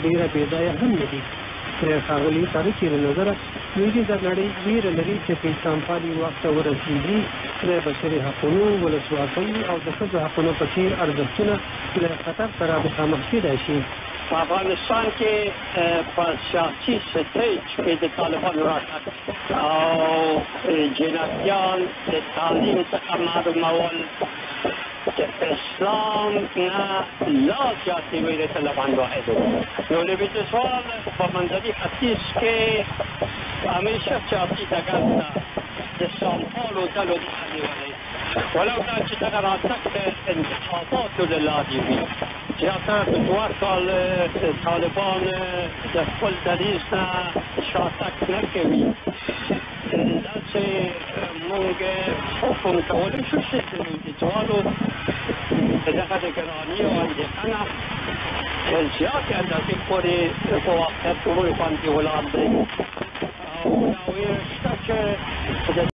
ډېره بېځایه هم نه دي. ښاغلي تاریخي له نظره لویدیځه نړۍ ویره لري چې که اسلام پالي واک ته ورسېږي د بشري حقونو، ولسواکۍ او د ښځو حقونو په څېر ارزښتونه له خطر سره مخامخ کېدای شي. په افغانستان کې په سیاسي سټیج کې د طالبانو راتګ او جنتیان د تعلیم څخه معلومول د اسلام نه لا زیاتې ویرې طالبان واحد و. نو لویدیځوال په منځني ختیځ کې همیشه سیاسي ډګر ته د اسلامپالو ډلو مخه نیولې، ولو دا چې دغه راتګ د انتخاباتو له لارې وي. زیاتره په 2 کال طالبان د خپل دریځ نه شاتګ نه کوي. داسې موږ حکم کولی شو چې د لویدیځوالو د دغه د ګراني او اندېښنه په زیاتې اندازې پورې په واقعیت باندې ولاړ دی او دا ویره شته چې